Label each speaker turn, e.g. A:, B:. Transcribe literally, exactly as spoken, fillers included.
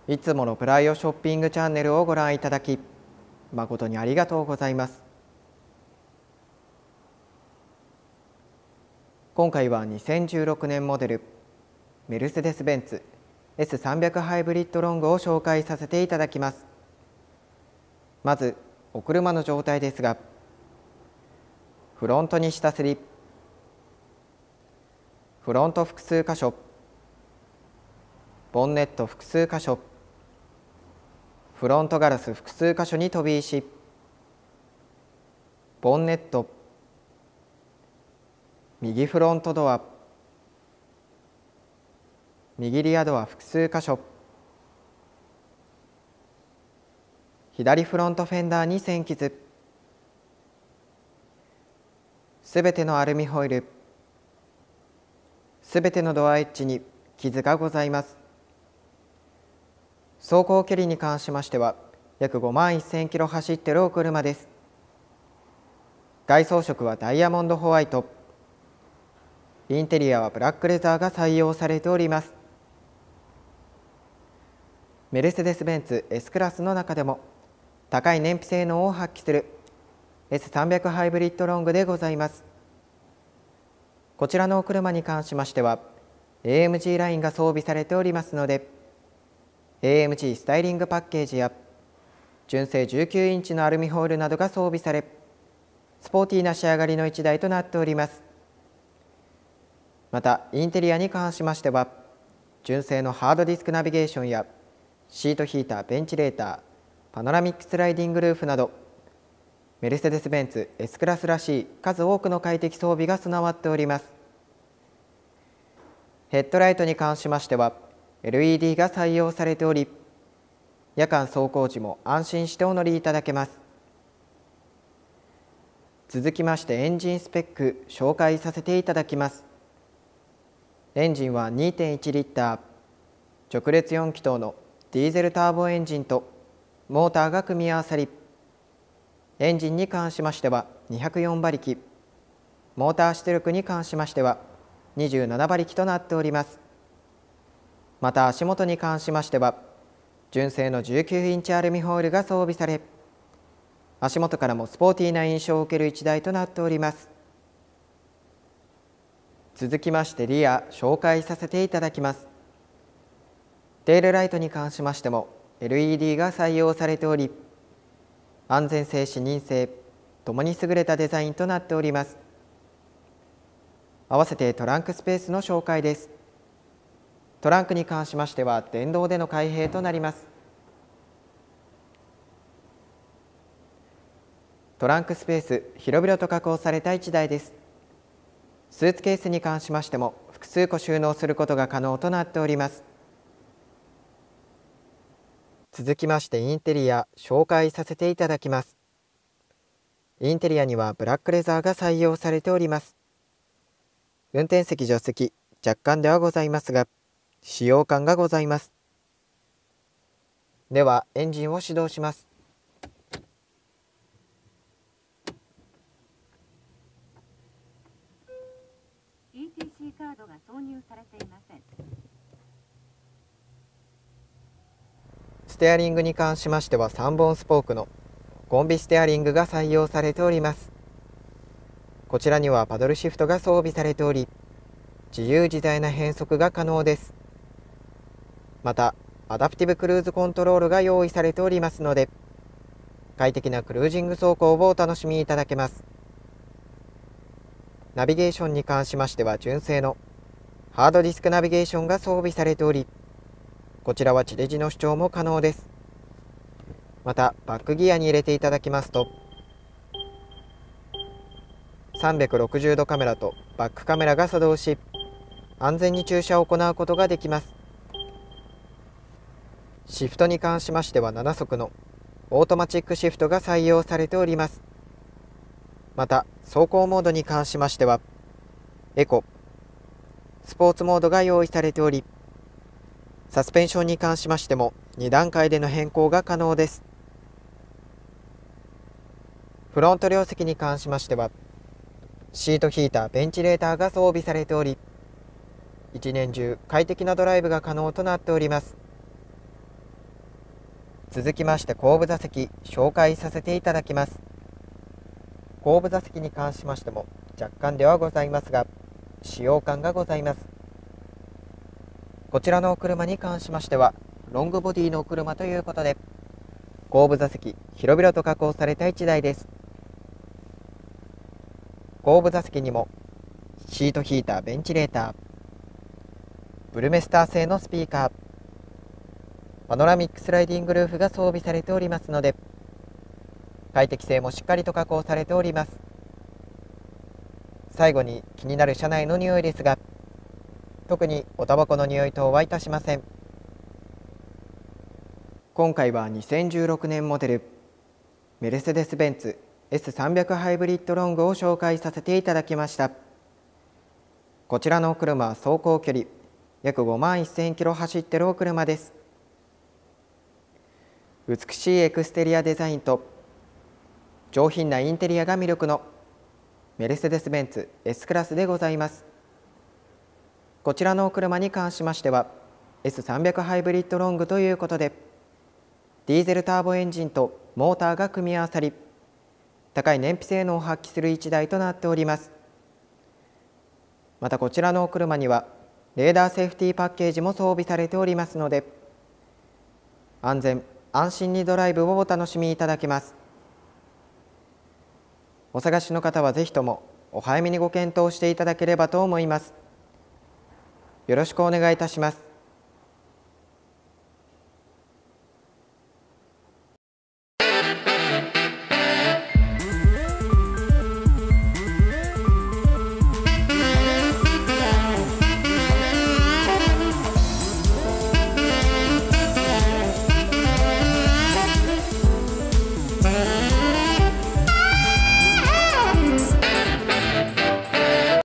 A: いつものプライオショッピングチャンネルをご覧いただき、誠にありがとうございます。今回はにせんじゅうろくねんモデル、メルセデス・ベンツ エスさんびゃく ハイブリッドロングを紹介させていただきます。まず、お車の状態ですが、フロントに下すり、フロント複数箇所、ボンネット複数箇所、フロントガラス複数箇所に飛び石、ボンネット、右フロントドア、右リアドア複数箇所、左フロントフェンダーに線傷、すべてのアルミホイル、すべてのドアエッジに傷がございます。走行距離に関しましては、約ごまんせんキロ走っているお車です。外装色はダイヤモンドホワイト。インテリアはブラックレザーが採用されております。メルセデス・ベンツ S クラスの中でも高い燃費性能を発揮する エスさんびゃく ハイブリッドロングでございます。こちらのお車に関しましては エーエムジー ラインが装備されておりますので、エーエムジー スタイリングパッケージや純正じゅうきゅうインチのアルミホイルなどが装備され、スポーティーな仕上がりのいちだいとなっております。またインテリアに関しましては、純正のハードディスクナビゲーションやシートヒーター、ベンチレーター、パノラミックスライディングルーフなど、メルセデス・ベンツ S クラスらしい数多くの快適装備が備わっております。ヘッドライトに関しましては、エルイーディー が採用されており、夜間走行時も安心してお乗りいただけます。続きましてエンジンスペック紹介させていただきます。エンジンは にてんいち リッター、直列よん気筒のディーゼルターボエンジンとモーターが組み合わさり、エンジンに関しましてはにひゃくよん馬力、モーター出力に関しましてはにじゅうなな馬力となっております。また足元に関しましては、純正のじゅうきゅうインチアルミホイルが装備され、足元からもスポーティーな印象を受けるいちだいとなっております。続きましてリア紹介させていただきます。テールライトに関しましても エルイーディー が採用されており、安全性、視認性ともに優れたデザインとなっております。合わせてトランクスペースの紹介です。トランクに関しましては電動での開閉となります。トランクスペース広々と確保されたいちだいです。スーツケースに関しましても複数個収納することが可能となっております。続きましてインテリア紹介させていただきます。インテリアにはブラックレザーが採用されております。運転席助手席若干ではございますが、使用感がございます。ではエンジンを始動します。
B: イーティーシー カードが挿入されていません。
A: ステアリングに関しましてはさんぼんスポークのコンビステアリングが採用されております。こちらにはパドルシフトが装備されており、自由自在な変速が可能です。またアダプティブクルーズコントロールが用意されておりますので、快適なクルージング走行をお楽しみいただけます。ナビゲーションに関しましては純正のハードディスクナビゲーションが装備されており、こちらは地デジの視聴も可能です。またバックギアに入れていただきますと、さんびゃくろくじゅうどカメラとバックカメラが作動し、安全に駐車を行うことができます。シフトに関しましてはななそくのオートマチックシフトが採用されております。また走行モードに関しましてはエコ、スポーツモードが用意されており、サスペンションに関しましてもにだんかいでの変更が可能です。フロント両席に関しましてはシートヒーター、ベンチレーターが装備されており、一年中快適なドライブが可能となっております。 続きまして後部座席紹介させていただきます。後部座席に関しましても若干ではございますが使用感がございます。こちらのお車に関しましてはロングボディのお車ということで後部座席広々と加工されたいちだいです。後部座席にもシートヒーター、ベンチレーター、ブルメスター製のスピーカー、パノラミックスライディングルーフが装備されておりますので快適性もしっかりと加工されております。最後に気になる車内の匂いですが特におタバコの匂い等はいたしません。今回はにせんじゅうろくねんモデルメルセデス・ベンツ エスさんびゃく ハイブリッドロングを紹介させていただきました。こちらのお車は走行距離約ごまんせんキロ走っているお車です。美しいエクステリアデザインと上品なインテリアが魅力のメルセデス・ベンツ S クラスでございます。こちらのお車に関しましては エスさんびゃく ハイブリッドロングということでディーゼルターボエンジンとモーターが組み合わさり高い燃費性能を発揮するいちだいとなっております。またこちらのお車にはレーダーセーフティーパッケージも装備されておりますので安全安心にドライブをお楽しみいただけます。お探しの方はぜひともお早めにご検討していただければと思います。よろしくお願いいたします。